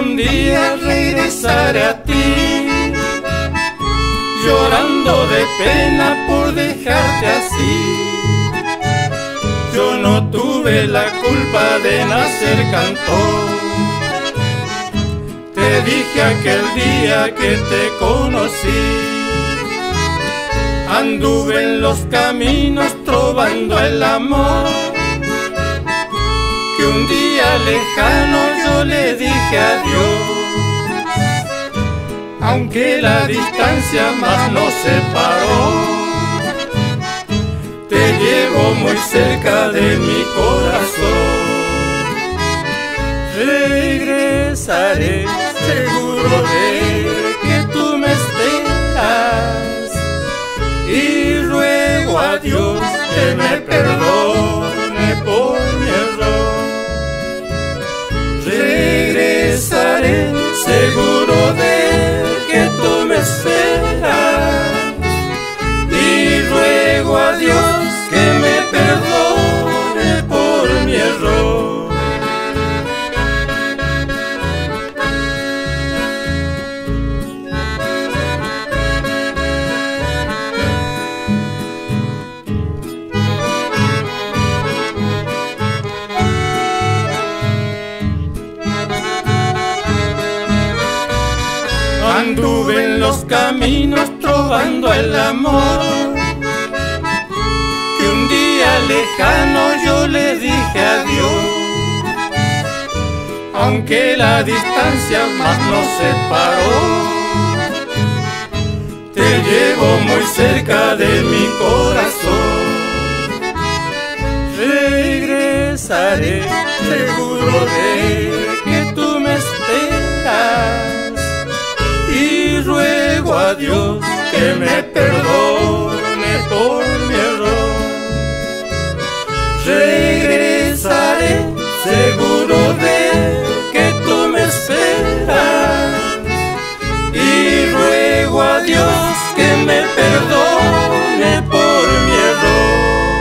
un día regresaré a ti, llorando de pena por dejarte así. Yo no tuve la culpa de nacer cantor. Te dije aquel día que te conocí, anduve en los caminos trovando el amor, que un día lejano yo le dije adiós. Aunque la distancia más nos separó, te llevo muy cerca de mi corazón. Regresaré seguro de que tú me esperas, y ruego a Dios que me perdone por mi error. Regresaré seguro de que tú me esperas, y ruego a Dios que me perdone por mi error. Anduve en los caminos trovando el amor, que un día lejano yo le dije adiós. Aunque la distancia más nos separó, te llevo muy cerca de mi corazón. Regresaré seguro de que tú me esperas, y ruego a Dios que me perdone por mi error. Regresaré seguro de que tú me esperas, y ruego a Dios que me perdone por mi error.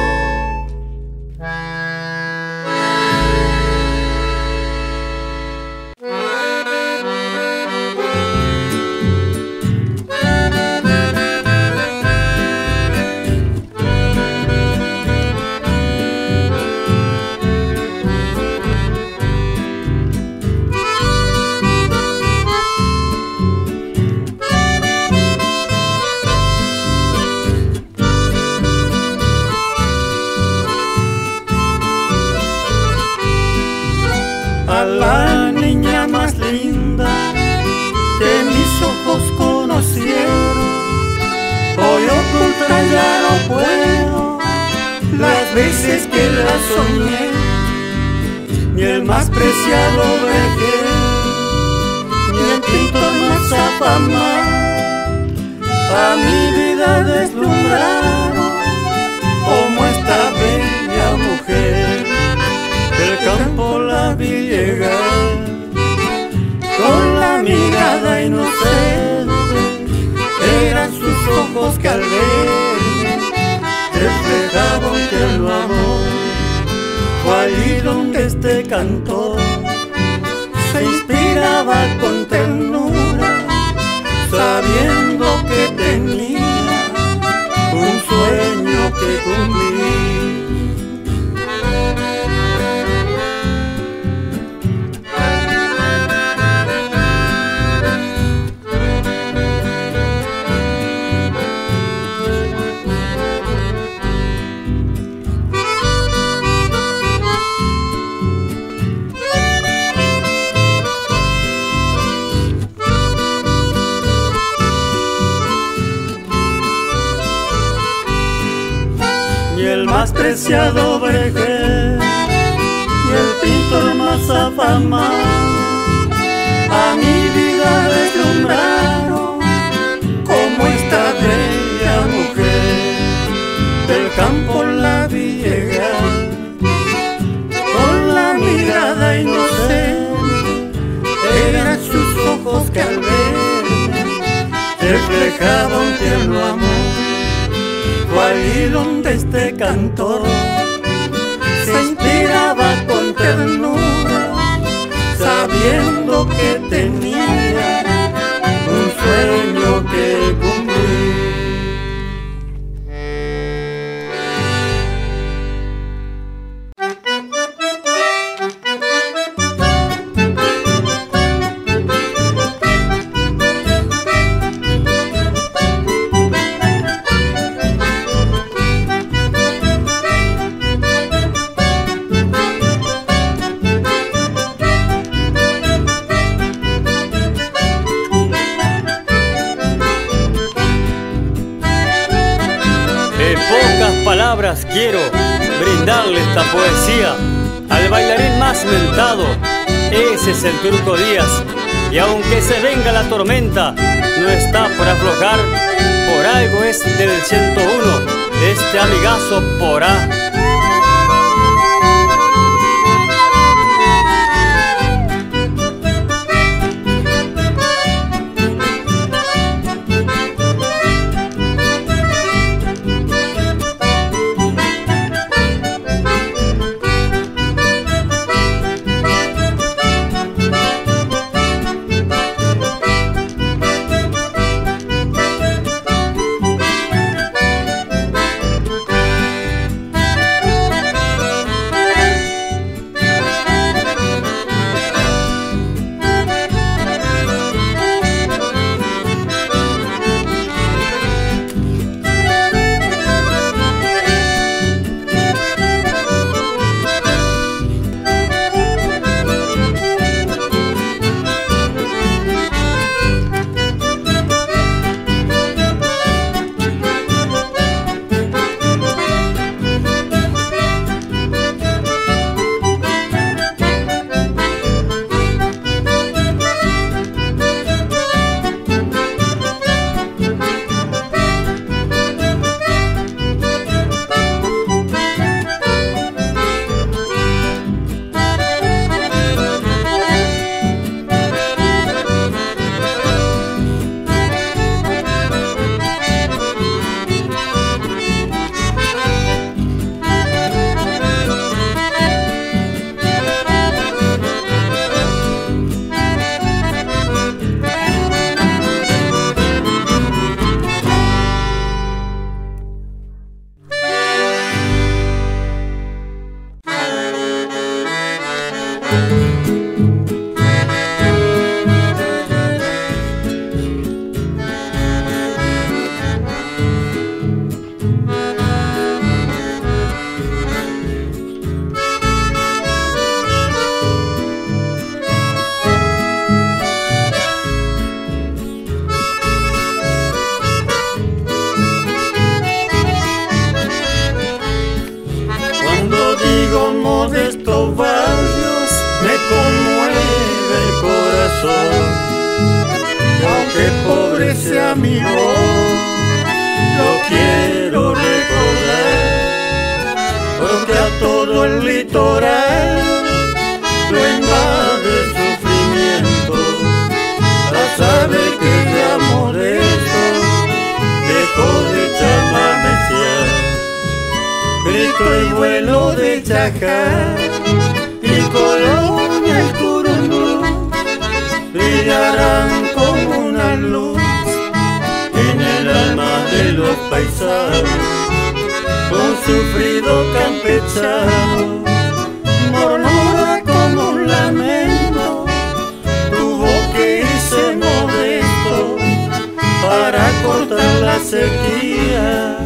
A la niña más linda que mis ojos conocieron, hoy ocultar ya no puedo las veces que la soñé. Ni el más preciado vergel, ni el pintor más afamado a mi vida deslumbraron, como esta bella mujer. Del campo la vi llegar, con la mirada inocente, eran sus ojos que al verme reflejaban un tierno amor. Fue allí donde este cantor se inspiraba con ternura, sabiendo que tenía un sueño que cumplir. Ni el más preciado vergel, ni el pintor más afamado a mi vida deslumbraron, como esta bella mujer. Del campo la vi llegar, con la mirada inocente, eran sus ojos que al verme reflejaban un tierno amor. Fue allí donde este cantor se inspiraba con ternura, sabiendo sabiendo que tenía un sueño que cumplir. Palabras quiero brindarle esta poesía al bailarín más mentado, ese es el Turco Díaz. Y aunque se venga la tormenta, no está por aflojar, por algo es del 101, este amigazo Porá. Modestos barrios me conmueve el corazón, y aunque pobre sea mi voz, lo quiero recordar, porque a todo el litoral lo invade el sufrimiento, a saber que ya modesto dejó de chamanecer. Grito y vuelo de Chacar y Colonia y Curundú brillarán como una luz en el alma de los paisanos. Un sufrido campechano murmura como un lamento, tuvo que irse modesto para cortar la sequía.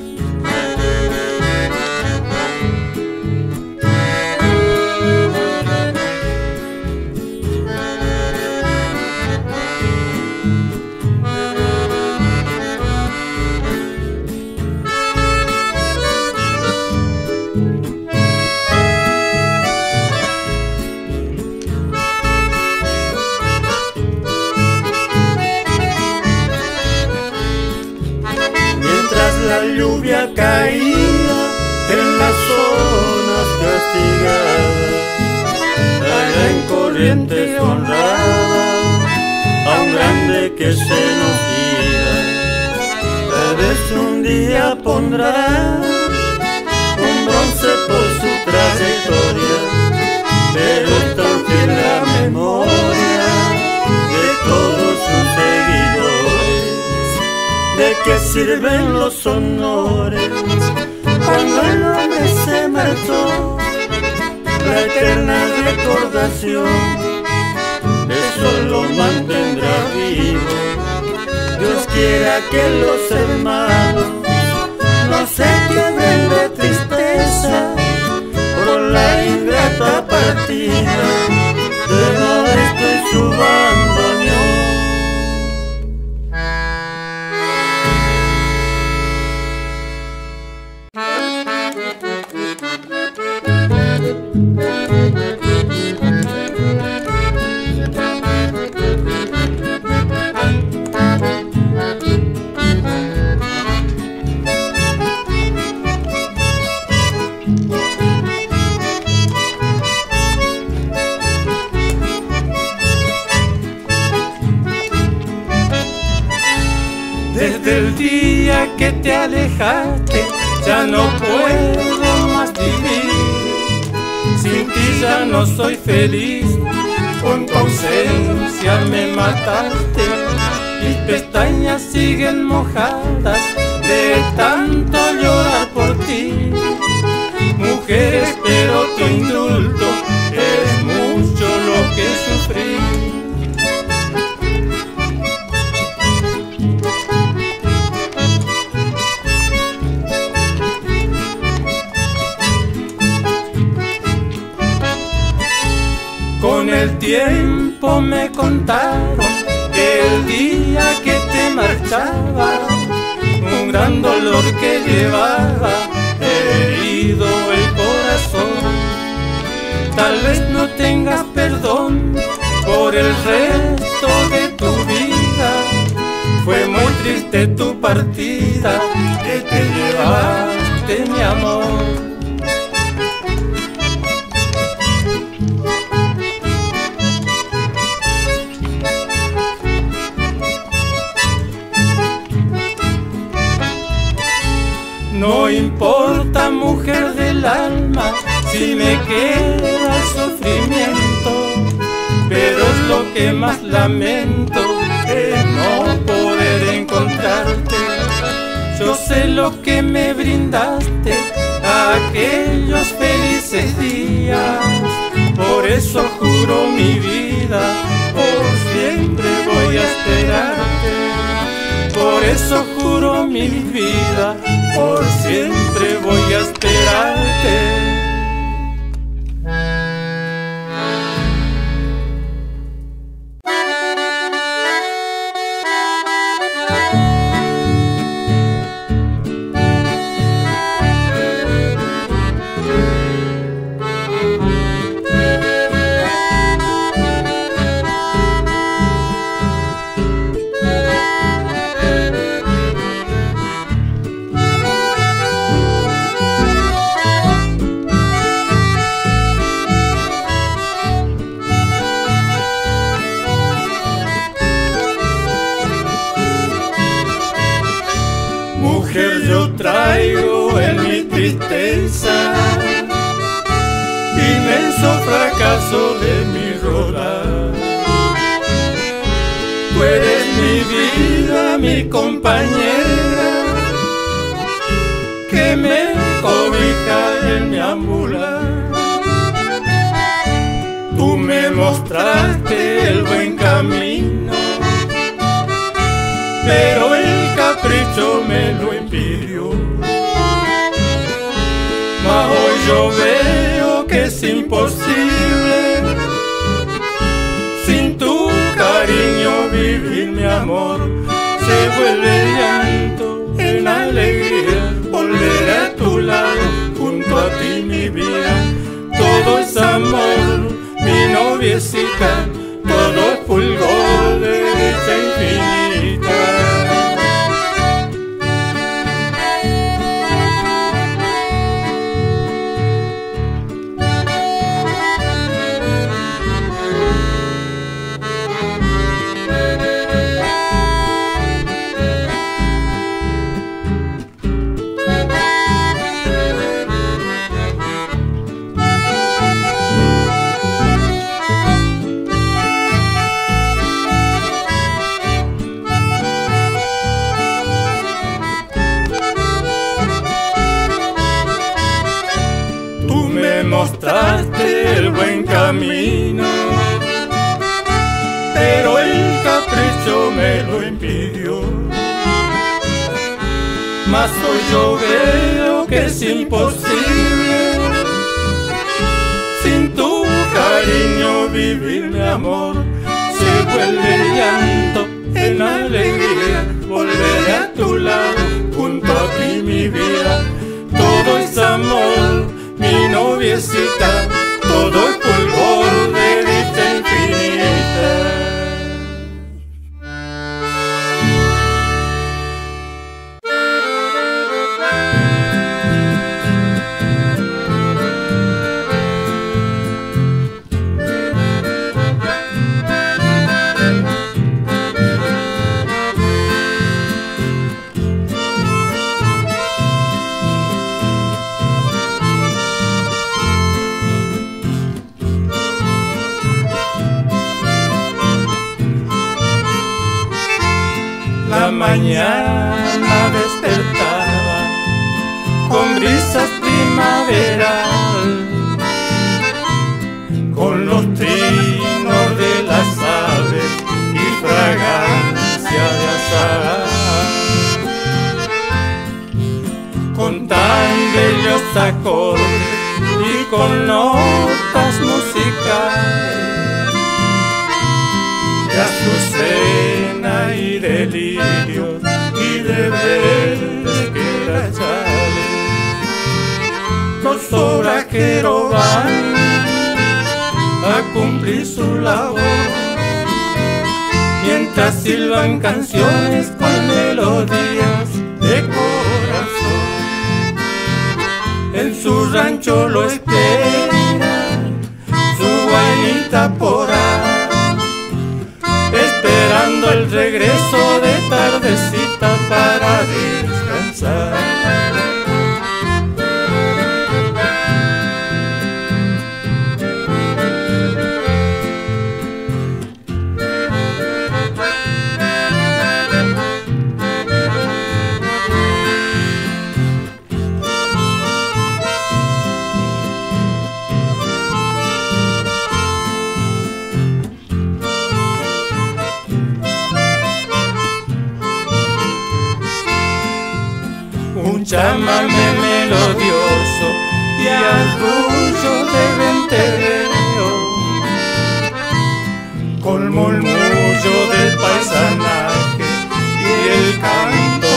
La lluvia caía en las zonas castigadas, allá en Corrientes honrada a un grande que se nos guía. Tal vez un día pondrá un bronce por su trayectoria, pero tan fiel la memoria sirven los honores cuando el hombre se marchó. La eterna recordación eso lo mantendrá vivo. Dios quiera que los hermanos no se quiebren de tristeza por la ingrata partida de Modesto y su bandoneón. Desde el día que te alejaste ya no puedo más vivir. Sin ti ya no soy feliz, con tu ausencia me mataste. Mis pestañas siguen mojadas de tanto llorar por ti. Mujer, espero tu indulto, es mucho lo que sufrí. Con el tiempo me contaron que el día que te marchaba, un gran dolor que llevaba herido el corazón. Tal vez no tengas perdón por el resto de tu vida. Fue muy triste tu partida, que te llevaste mi amor. No importa, mujer del alma, si me queda el sufrimiento, pero es lo que más lamento, es no poder encontrarte. Yo sé lo que me brindaste, aquellos felices días, por eso juro mi vida, por siempre voy a esperarte. Por eso juro mi vida, por siempre voy a esperarte. Mujer, yo traigo en mi tristeza inmenso fracaso de mi rodar. Tú eres mi vida, mi compañera, que me cobija en mi ambular. Tú me mostraste el buen camino, pero el capricho me lo impidió. Mas hoy yo veo que es imposible sin tu cariño vivir, mi amor. Se vuelve llanto en alegría volver a tu lado, junto a ti mi vida. Todo es amor, mi noviecita, todo es fulgor de dicha infinita. capricho me lo impidió. Mas hoy yo veo que es imposible sin tu cariño vivir, mi amor. Se vuelve el llanto en alegría, volveré a tu lado, junto a ti mi vida. Todo es amor, mi noviecita, todo es fulgor de dicha infinita. La mañana despertaba con brisas primaveral, con los trinos de las aves y fragancia de azahar, con tan bellos acordes y con notas musicales de azucena y de lirios y de verdes quebrachales. Los obrajeros van a cumplir su labor, mientras silban canciones con melodías de corazón. En su rancho lo espera su guainita por ahí, esperando el regreso de tardecita para descansar. Un chamamé melodioso y arrullo de ventereo, con murmullo del paisanaje y el canto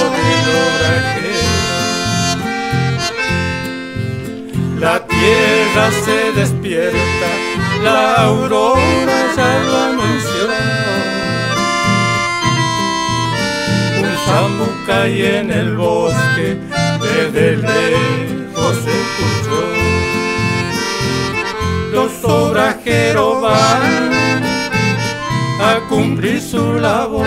del obrajero. La tierra se despierta, la aurora ya lo anunció. Un zambucay en el bosque desde lejos se escuchó. Los obrajeros van a cumplir su labor,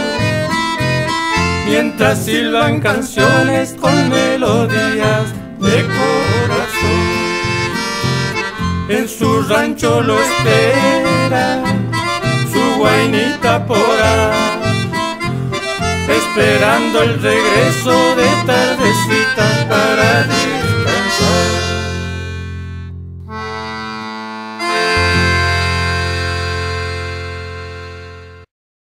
mientras silban canciones con melodías de corazón. En su rancho lo espera su guainita por ahí, esperando el regreso de tardecita para